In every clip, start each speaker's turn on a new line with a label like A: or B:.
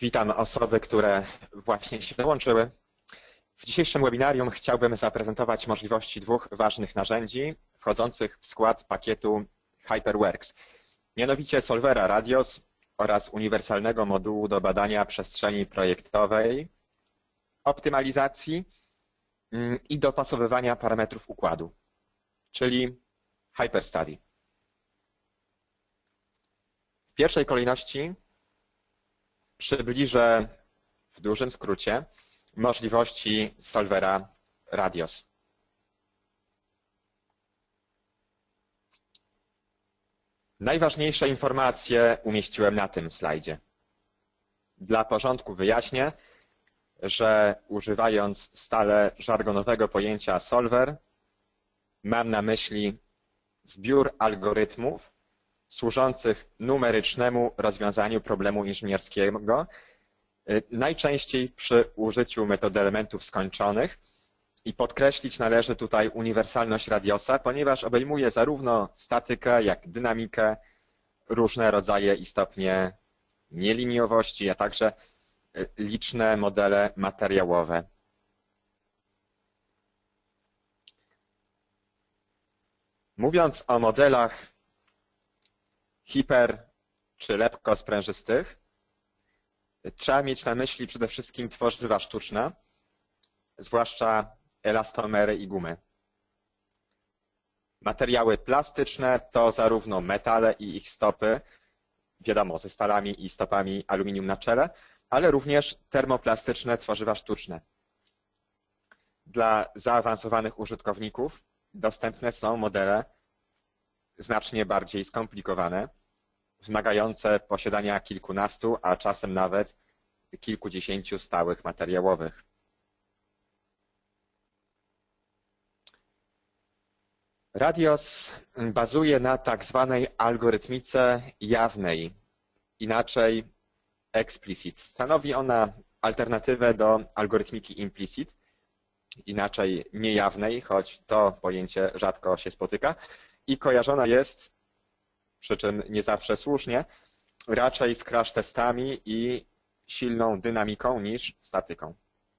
A: Witam osoby, które właśnie się dołączyły. W dzisiejszym webinarium chciałbym zaprezentować możliwości dwóch ważnych narzędzi wchodzących w skład pakietu HyperWorks, mianowicie solwera Radios oraz uniwersalnego modułu do badania przestrzeni projektowej, optymalizacji i dopasowywania parametrów układu, czyli HyperStudy. W pierwszej kolejności przybliżę w dużym skrócie możliwości solwera Radios. Najważniejsze informacje umieściłem na tym slajdzie. Dla porządku wyjaśnię, że używając stale żargonowego pojęcia solver, mam na myśli zbiór algorytmów służących numerycznemu rozwiązaniu problemu inżynierskiego, najczęściej przy użyciu metody elementów skończonych, i podkreślić należy tutaj uniwersalność Radiosa, ponieważ obejmuje zarówno statykę, jak dynamikę, różne rodzaje i stopnie nieliniowości, a także liczne modele materiałowe. Mówiąc o modelach hiper czy lepko-sprężystych, trzeba mieć na myśli przede wszystkim tworzywa sztuczne, zwłaszcza elastomery i gumy. Materiały plastyczne to zarówno metale i ich stopy, wiadomo, ze stalami i stopami aluminium na czele, ale również termoplastyczne tworzywa sztuczne. Dla zaawansowanych użytkowników dostępne są modele znacznie bardziej skomplikowane, wymagające posiadania kilkunastu, a czasem nawet kilkudziesięciu stałych materiałowych. Radios bazuje na tak zwanej algorytmice jawnej, inaczej explicit. Stanowi ona alternatywę do algorytmiki implicit, inaczej niejawnej, choć to pojęcie rzadko się spotyka, i kojarzona jest, przy czym nie zawsze słusznie, raczej z crash testami i silną dynamiką niż statyką.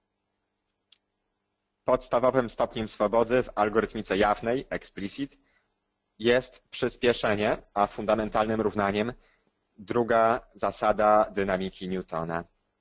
A: Podstawowym stopniem swobody w algorytmice jawnej, explicit, jest przyspieszenie, a fundamentalnym równaniem druga zasada dynamiki Newtona.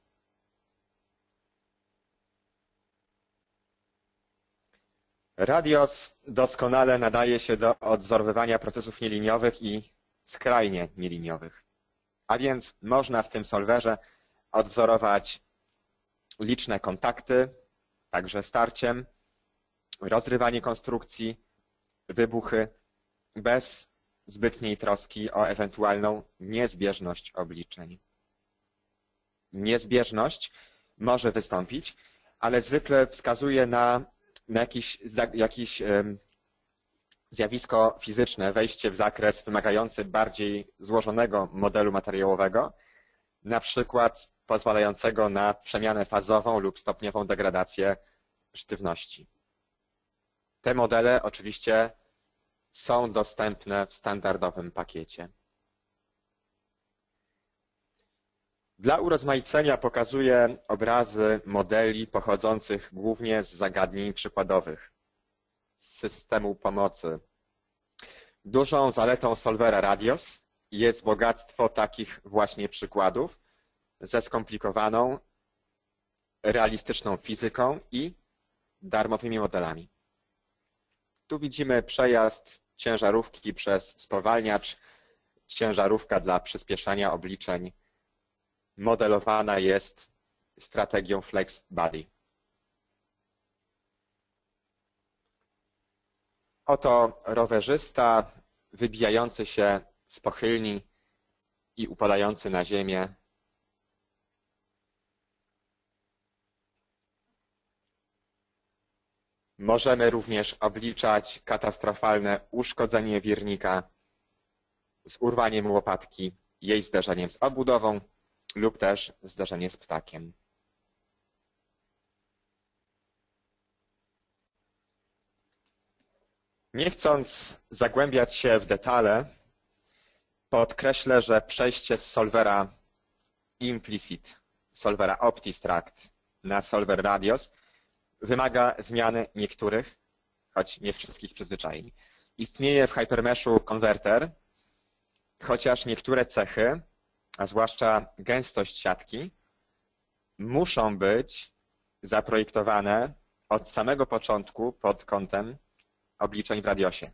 A: Radios doskonale nadaje się do odwzorowywania procesów nieliniowych i skrajnie nieliniowych. A więc można w tym solwerze odwzorować liczne kontakty, także starciem, rozrywanie konstrukcji, wybuchy, bez zbytniej troski o ewentualną niezbieżność obliczeń. Niezbieżność może wystąpić, ale zwykle wskazuje na jakieś zjawisko fizyczne, wejście w zakres wymagający bardziej złożonego modelu materiałowego, na przykład pozwalającego na przemianę fazową lub stopniową degradację sztywności. Te modele oczywiście są dostępne w standardowym pakiecie. Dla urozmaicenia pokazuję obrazy modeli pochodzących głównie z zagadnień przykładowych, z systemu pomocy. Dużą zaletą solwera Radios jest bogactwo takich właśnie przykładów ze skomplikowaną, realistyczną fizyką i darmowymi modelami. Tu widzimy przejazd ciężarówki przez spowalniacz. Ciężarówka dla przyspieszania obliczeń modelowana jest strategią Flex Body. Oto rowerzysta wybijający się z pochylni i upadający na ziemię. Możemy również obliczać katastrofalne uszkodzenie wirnika z urwaniem łopatki, jej zderzeniem z obudową lub też zderzenie z ptakiem. Nie chcąc zagłębiać się w detale, podkreślę, że przejście z solwera implicit solwera OptiStruct na solwer Radios wymaga zmiany niektórych, choć nie wszystkich przyzwyczajeń. Istnieje w Hypermeshu konwerter, chociaż niektóre cechy, a zwłaszcza gęstość siatki, muszą być zaprojektowane od samego początku pod kątem obliczeń w Radiosie.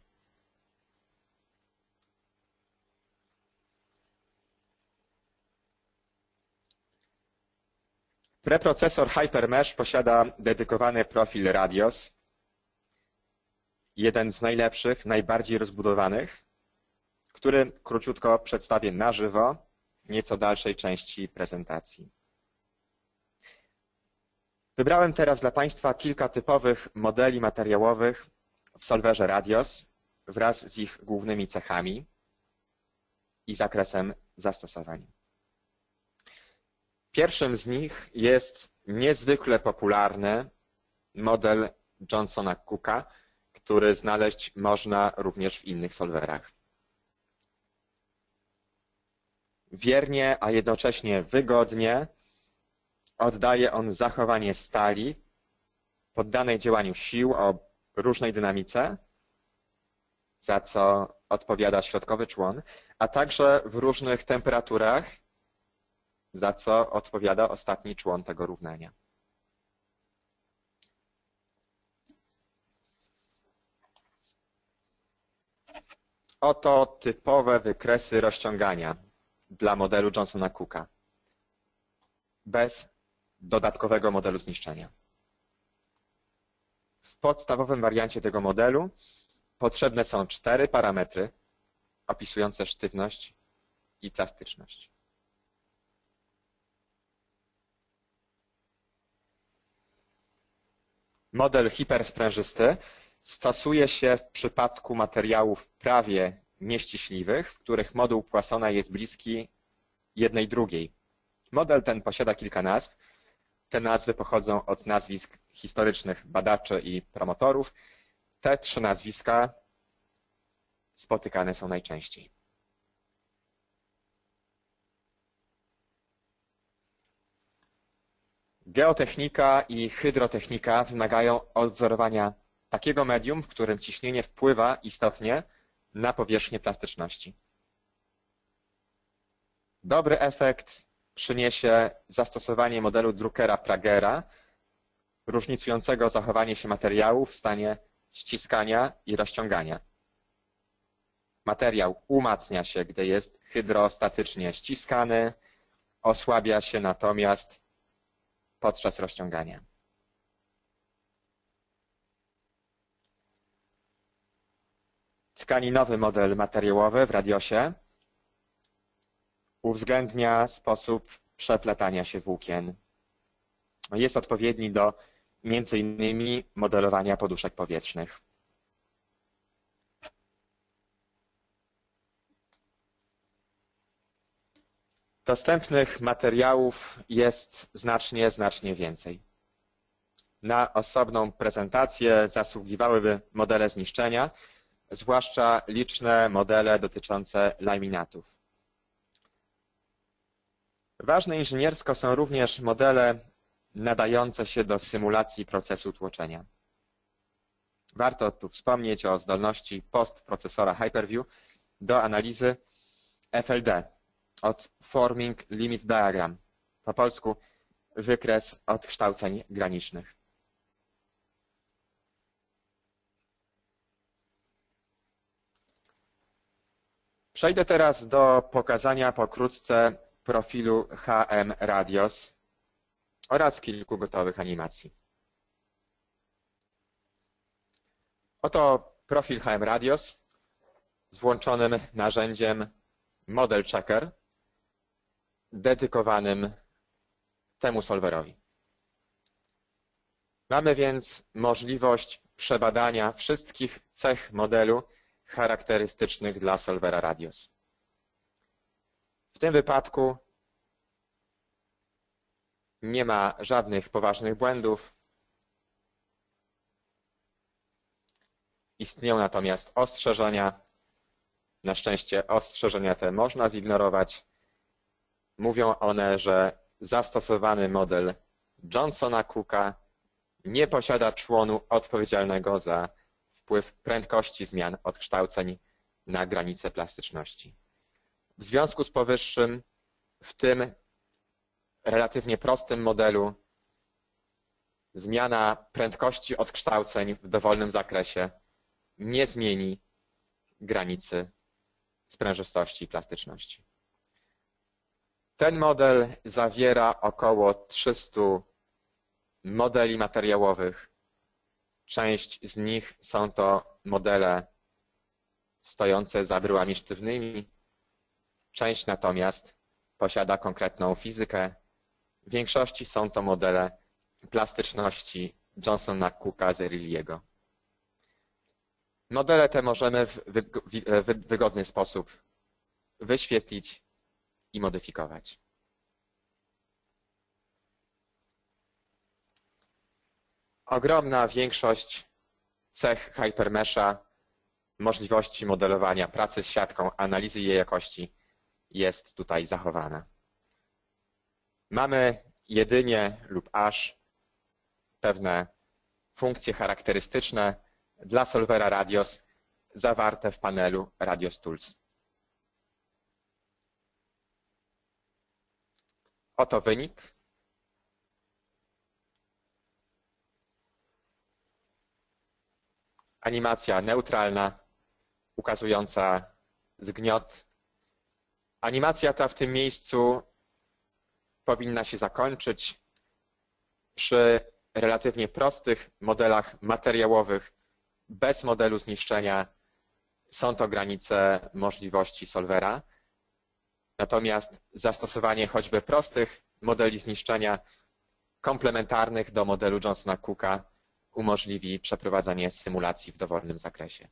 A: Preprocesor Hypermesh posiada dedykowany profil Radios, jeden z najlepszych, najbardziej rozbudowanych, który króciutko przedstawię na żywo w nieco dalszej części prezentacji. Wybrałem teraz dla Państwa kilka typowych modeli materiałowych w solwerze Radios wraz z ich głównymi cechami i zakresem zastosowań. Pierwszym z nich jest niezwykle popularny model Johnsona Cooka, który znaleźć można również w innych solwerach. Wiernie, a jednocześnie wygodnie oddaje on zachowanie stali poddanej działaniu sił o różnej dynamice, za co odpowiada środkowy człon, a także w różnych temperaturach, za co odpowiada ostatni człon tego równania. Oto typowe wykresy rozciągania dla modelu Johnsona Cooka, bez dodatkowego modelu zniszczenia. W podstawowym wariancie tego modelu potrzebne są 4 parametry opisujące sztywność i plastyczność. Model hipersprężysty stosuje się w przypadku materiałów prawie nieściśliwych, w których moduł Poissona jest bliski jednej drugiej. Model ten posiada kilka nazw. Te nazwy pochodzą od nazwisk historycznych badaczy i promotorów. Te 3 nazwiska spotykane są najczęściej. Geotechnika i hydrotechnika wymagają odwzorowania takiego medium, w którym ciśnienie wpływa istotnie na powierzchnię plastyczności. Dobry efekt przyniesie zastosowanie modelu Druckera-Pragera, różnicującego zachowanie się materiału w stanie ściskania i rozciągania. Materiał umacnia się, gdy jest hydrostatycznie ściskany, osłabia się natomiast podczas rozciągania. Tkaninowy model materiałowy w Radiosie uwzględnia sposób przeplatania się włókien. Jest odpowiedni do m.in. modelowania poduszek powietrznych. Dostępnych materiałów jest znacznie więcej. Na osobną prezentację zasługiwałyby modele zniszczenia, zwłaszcza liczne modele dotyczące laminatów. Ważne inżyniersko są również modele nadające się do symulacji procesu tłoczenia. Warto tu wspomnieć o zdolności postprocesora Hyper-V do analizy FLD od Forming Limit Diagram, po polsku wykres odkształceń granicznych. Przejdę teraz do pokazania pokrótce profilu HM Radios oraz kilku gotowych animacji. Oto profil HM Radios z włączonym narzędziem Model Checker dedykowanym temu solwerowi. Mamy więc możliwość przebadania wszystkich cech modelu charakterystycznych dla solwera Radios. W tym wypadku nie ma żadnych poważnych błędów. Istnieją natomiast ostrzeżenia. Na szczęście ostrzeżenia te można zignorować. Mówią one, że zastosowany model Johnsona-Cooka nie posiada członu odpowiedzialnego za wpływ prędkości zmian odkształceń na granice plastyczności. W związku z powyższym w tym relatywnie prostym modelu zmiana prędkości odkształceń w dowolnym zakresie nie zmieni granicy sprężystości i plastyczności. Ten model zawiera około 300 modeli materiałowych. Część z nich są to modele stojące za bryłami sztywnymi, część natomiast posiada konkretną fizykę. W większości są to modele plastyczności Johnsona-Cooka Zerilliego. Modele te możemy w wygodny sposób wyświetlić i modyfikować. Ogromna większość cech Hypermesha, możliwości modelowania, pracy z siatką, analizy jej jakości jest tutaj zachowana. Mamy jedynie lub aż pewne funkcje charakterystyczne dla solwera Radios zawarte w panelu Radios Tools. Oto wynik. Animacja neutralna, ukazująca zgniot. Animacja ta w tym miejscu powinna się zakończyć. Przy relatywnie prostych modelach materiałowych, bez modelu zniszczenia, są to granice możliwości solwera. Natomiast zastosowanie choćby prostych modeli zniszczenia komplementarnych do modelu Johnsona-Cooka umożliwi przeprowadzanie symulacji w dowolnym zakresie.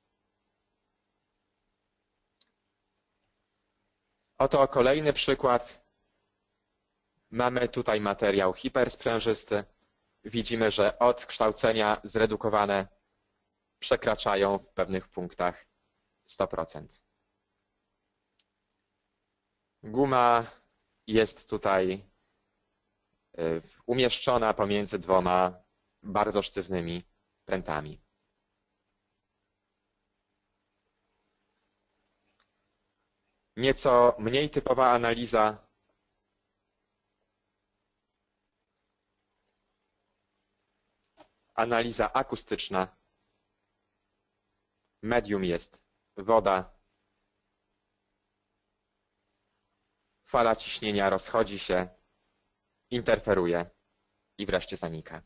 A: Oto kolejny przykład. Mamy tutaj materiał hipersprężysty. Widzimy, że odkształcenia zredukowane przekraczają w pewnych punktach 100%. Guma jest tutaj umieszczona pomiędzy dwoma bardzo sztywnymi prętami. Nieco mniej typowa analiza. Analiza akustyczna. Medium jest woda. Fala ciśnienia rozchodzi się, interferuje i wreszcie zanika.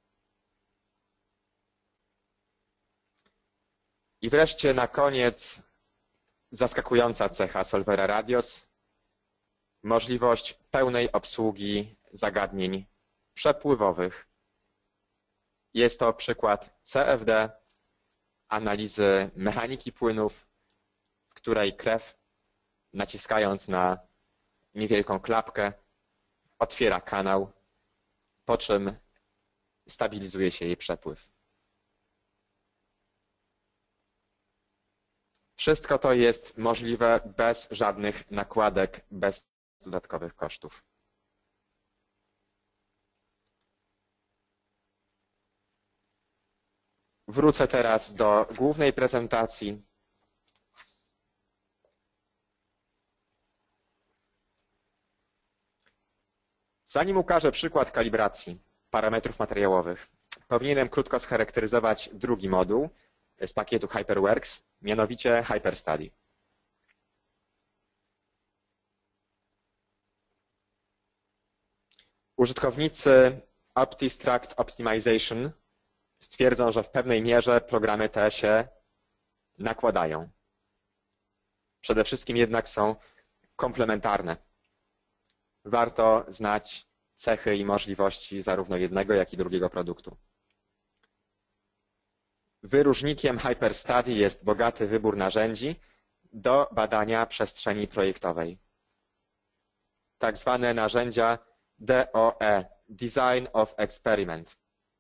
A: I wreszcie na koniec zaskakująca cecha solwera Radios. Możliwość pełnej obsługi zagadnień przepływowych. Jest to przykład CFD, analizy mechaniki płynów, w której krew, naciskając na niewielką klapkę, otwiera kanał, po czym stabilizuje się jej przepływ. Wszystko to jest możliwe bez żadnych nakładek, bez dodatkowych kosztów. Wrócę teraz do głównej prezentacji. Zanim ukażę przykład kalibracji parametrów materiałowych, powinienem krótko scharakteryzować drugi moduł z pakietu HyperWorks, mianowicie HyperStudy. Użytkownicy OptiStruct Optimization stwierdzą, że w pewnej mierze programy te się nakładają. Przede wszystkim jednak są komplementarne. Warto znać cechy i możliwości zarówno jednego, jak i drugiego produktu. Wyróżnikiem HyperStudy jest bogaty wybór narzędzi do badania przestrzeni projektowej. Tak zwane narzędzia DOE, Design of Experiment.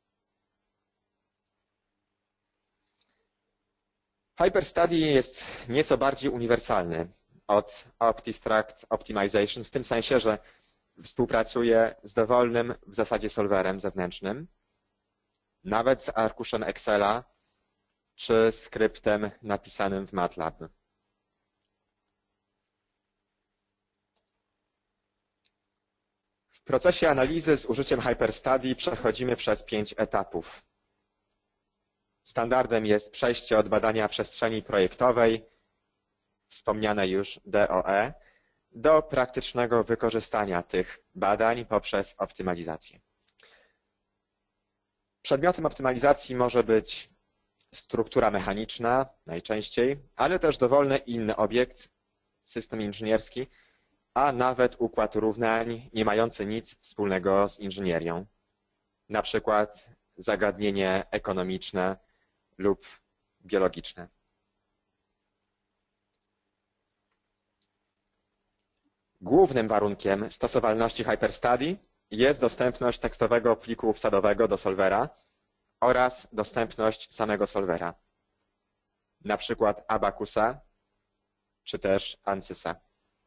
A: HyperStudy jest nieco bardziej uniwersalny od OptiStruct Optimization w tym sensie, że współpracuje z dowolnym w zasadzie solwerem zewnętrznym, nawet z arkuszem Excela czy skryptem napisanym w MATLAB. W procesie analizy z użyciem HyperStudy przechodzimy przez 5 etapów. Standardem jest przejście od badania przestrzeni projektowej, wspomniane już DOE, do praktycznego wykorzystania tych badań poprzez optymalizację. Przedmiotem optymalizacji może być struktura mechaniczna najczęściej, ale też dowolny inny obiekt, system inżynierski, a nawet układ równań nie mający nic wspólnego z inżynierią. Na przykład zagadnienie ekonomiczne lub biologiczne. Głównym warunkiem stosowalności HyperStudy jest dostępność tekstowego pliku wsadowego do solwera oraz dostępność samego solwera, na przykład Abacusa czy też Ansysa.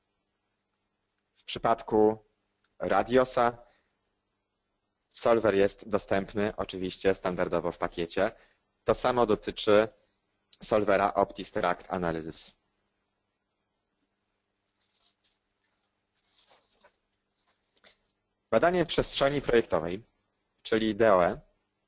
A: W przypadku Radiosa solwer jest dostępny oczywiście standardowo w pakiecie. To samo dotyczy solwera OptiStruct Analysis. Badanie przestrzeni projektowej, czyli DOE,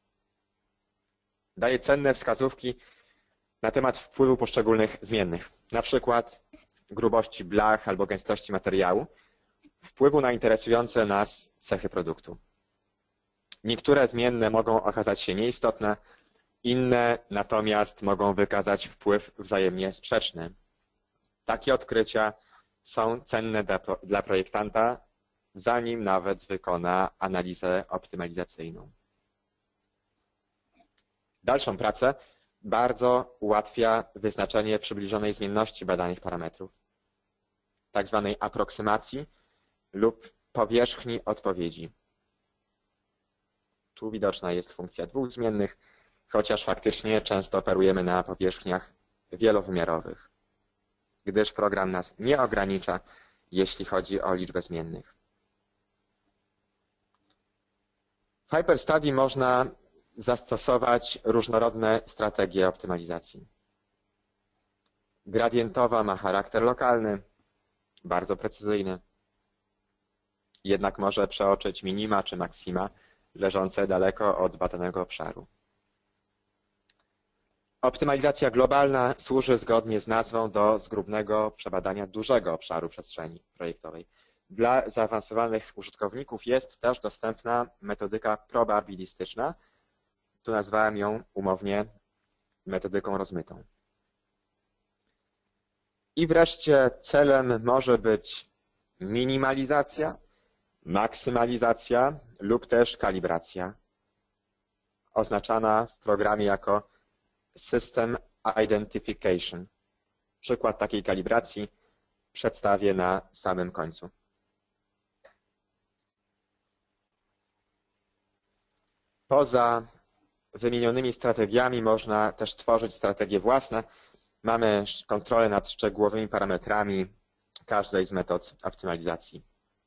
A: daje cenne wskazówki na temat wpływu poszczególnych zmiennych, na przykład grubości blach albo gęstości materiału, wpływu na interesujące nas cechy produktu. Niektóre zmienne mogą okazać się nieistotne, inne natomiast mogą wykazać wpływ wzajemnie sprzeczny. Takie odkrycia są cenne dla projektanta, zanim nawet wykona analizę optymalizacyjną. Dalszą pracę bardzo ułatwia wyznaczenie przybliżonej zmienności badanych parametrów, tak zwanej aproksymacji lub powierzchni odpowiedzi. Tu widoczna jest funkcja dwóch zmiennych, chociaż faktycznie często operujemy na powierzchniach wielowymiarowych, gdyż program nas nie ogranicza, jeśli chodzi o liczbę zmiennych. W HyperStudy można zastosować różnorodne strategie optymalizacji. Gradientowa ma charakter lokalny, bardzo precyzyjny. Jednak może przeoczyć minima czy maksima leżące daleko od badanego obszaru. Optymalizacja globalna służy zgodnie z nazwą do zgrubnego przebadania dużego obszaru przestrzeni projektowej. Dla zaawansowanych użytkowników jest też dostępna metodyka probabilistyczna. Tu nazwałem ją umownie metodyką rozmytą. I wreszcie celem może być minimalizacja, maksymalizacja lub też kalibracja, oznaczana w programie jako System Identification. Przykład takiej kalibracji przedstawię na samym końcu. Poza wymienionymi strategiami można też tworzyć strategie własne. Mamy kontrolę nad szczegółowymi parametrami każdej z metod optymalizacji.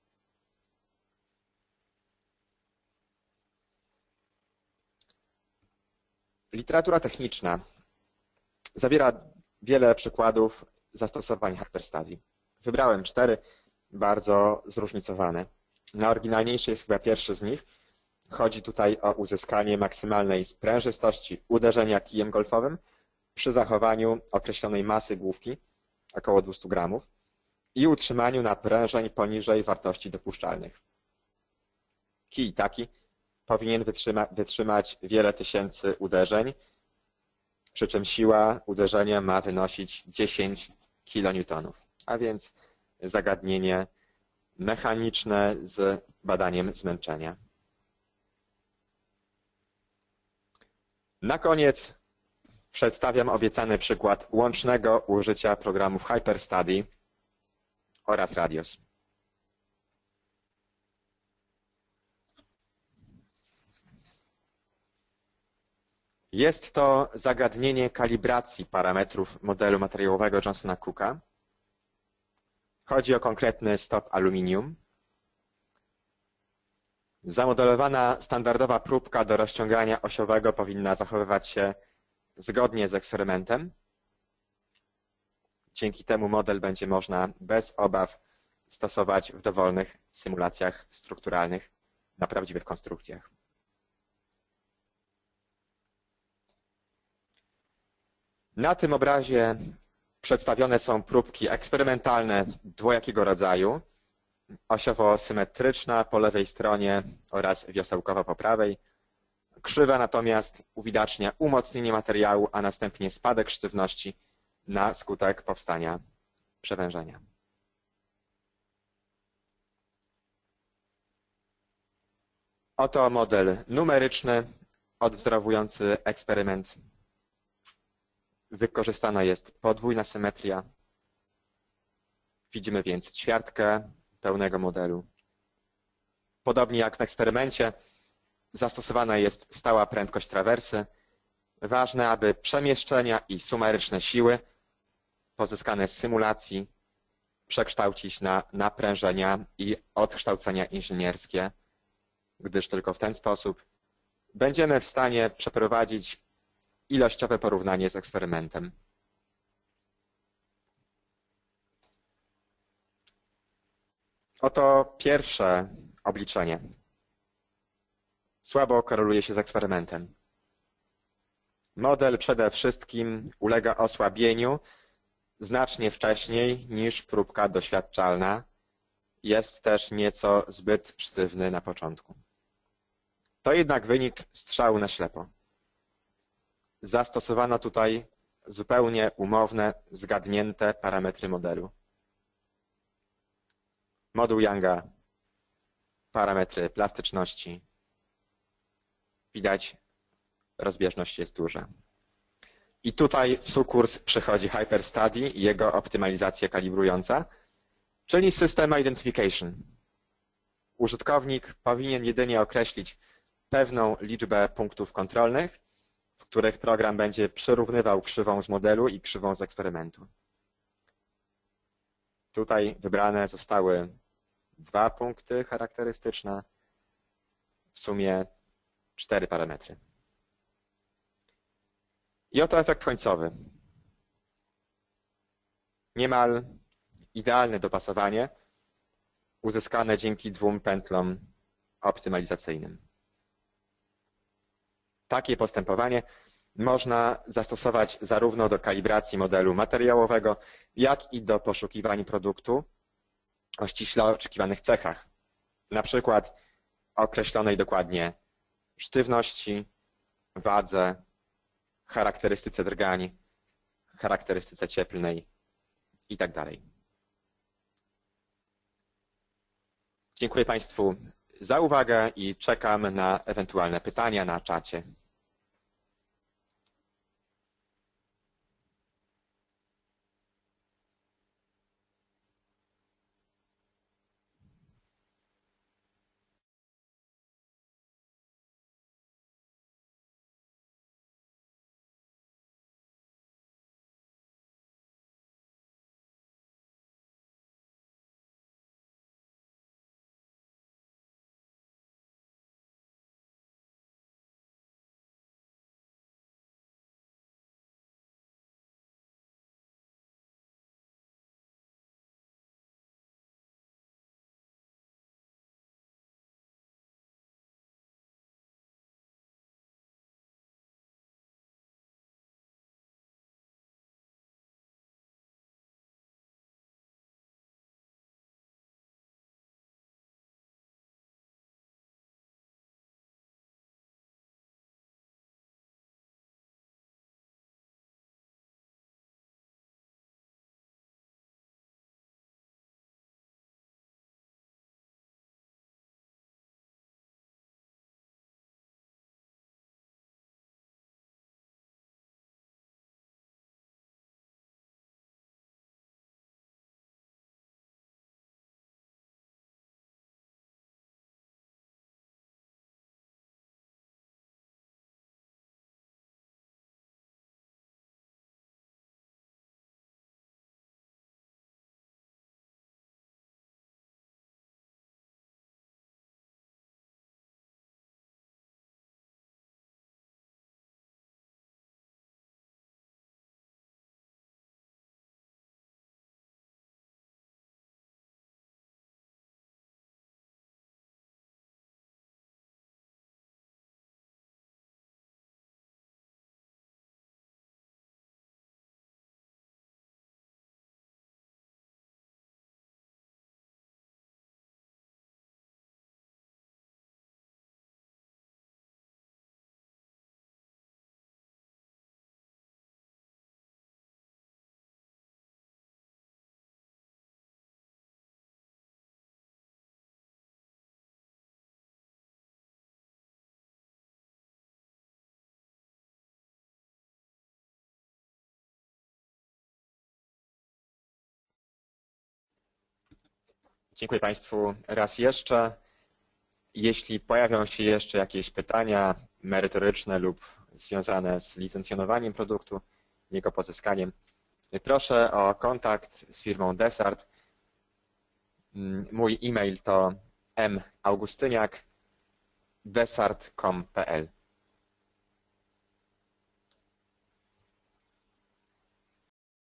A: Literatura techniczna zawiera wiele przykładów zastosowań HyperStudy. Wybrałem 4, bardzo zróżnicowane. Najoryginalniejszy jest chyba pierwszy z nich. Chodzi tutaj o uzyskanie maksymalnej sprężystości uderzenia kijem golfowym przy zachowaniu określonej masy główki, około 200 gramów, i utrzymaniu naprężeń poniżej wartości dopuszczalnych. Kij taki powinien wytrzymać wiele tysięcy uderzeń, przy czym siła uderzenia ma wynosić 10 kN, a więc zagadnienie mechaniczne z badaniem zmęczenia. Na koniec przedstawiam obiecany przykład łącznego użycia programów HyperStudy oraz Radios. Jest to zagadnienie kalibracji parametrów modelu materiałowego Johnsona Cooka. Chodzi o konkretny stop aluminium. Zamodelowana standardowa próbka do rozciągania osiowego powinna zachowywać się zgodnie z eksperymentem. Dzięki temu model będzie można bez obaw stosować w dowolnych symulacjach strukturalnych na prawdziwych konstrukcjach. Na tym obrazie przedstawione są próbki eksperymentalne dwojakiego rodzaju, osiowo-symetryczna po lewej stronie oraz wiosełkowa po prawej. Krzywa natomiast uwidacznia umocnienie materiału, a następnie spadek sztywności na skutek powstania przewężenia. Oto model numeryczny odwzorowujący eksperyment. Wykorzystana jest podwójna symetria. Widzimy więc ćwiartkę pełnego modelu. Podobnie jak w eksperymencie, zastosowana jest stała prędkość trawersy. Ważne, aby przemieszczenia i sumaryczne siły pozyskane z symulacji przekształcić na naprężenia i odkształcenia inżynierskie, gdyż tylko w ten sposób będziemy w stanie przeprowadzić ilościowe porównanie z eksperymentem. Oto pierwsze obliczenie. Słabo koreluje się z eksperymentem. Model przede wszystkim ulega osłabieniu znacznie wcześniej niż próbka doświadczalna. Jest też nieco zbyt sztywny na początku. To jednak wynik strzału na ślepo. Zastosowano tutaj zupełnie umowne, zgadnięte parametry modelu. Moduł Younga, parametry plastyczności. Widać, rozbieżność jest duża. I tutaj w sukurs przychodzi HyperStudy i jego optymalizacja kalibrująca, czyli System Identification. Użytkownik powinien jedynie określić pewną liczbę punktów kontrolnych, w których program będzie przyrównywał krzywą z modelu i krzywą z eksperymentu. Tutaj wybrane zostały 2 punkty charakterystyczne, w sumie 4 parametry. I oto efekt końcowy. Niemal idealne dopasowanie uzyskane dzięki 2 pętlom optymalizacyjnym. Takie postępowanie można zastosować zarówno do kalibracji modelu materiałowego, jak i do poszukiwań produktu o ściśle oczekiwanych cechach, na przykład określonej dokładnie sztywności, wadze, charakterystyce drgań, charakterystyce cieplnej itd. Dziękuję Państwu za uwagę i czekam na ewentualne pytania na czacie. Dziękuję Państwu raz jeszcze. Jeśli pojawią się jeszcze jakieś pytania merytoryczne lub związane z licencjonowaniem produktu, jego pozyskaniem, proszę o kontakt z firmą Desart. Mój e-mail to maugustyniak@desart.com.pl.